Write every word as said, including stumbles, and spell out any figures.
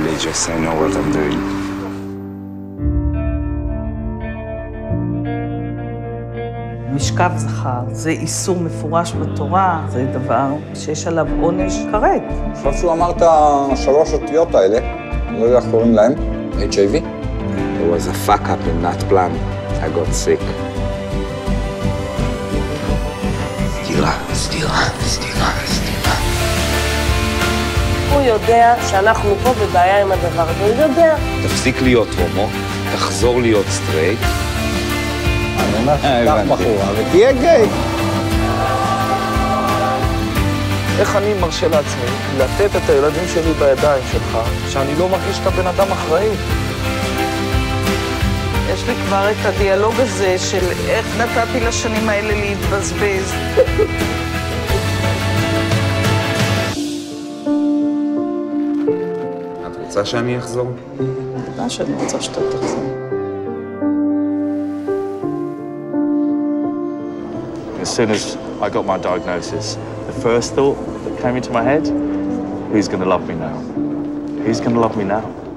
just I know what I'm doing. משכב זכר, זה איסור מפורש בתורה, זה דבר שיש עליו עונש כרת. עכשיו שהוא אמר את השלוש אותיות האלה, לא יודע איך קוראים להם, אייץ' איי וי. It was a fuck up in that plan. I got sick. סתירה, סתירה, סתירה, סתירה. הוא יודע שאנחנו פה בבעיה עם הדבר הזה, הוא יודע. תפסיק להיות הומו, תחזור להיות סטרייט. אני אומר, תקח בחורה ותהיה גיי. איך אני מרשה לעצמי לתת את הילדים שלי בידיים שלך, שאני לא מרגיש שאתה בן אדם אחראי? יש לי כבר את הדיאלוג הזה של איך נתתי לשנים האלה להתבזבז. את רוצה שאני אחזור? מה שאני רוצה שאתה תחזור. As soon as I got my diagnosis, the first thought that came into my head, who's going to love me now? Who's going to love me now?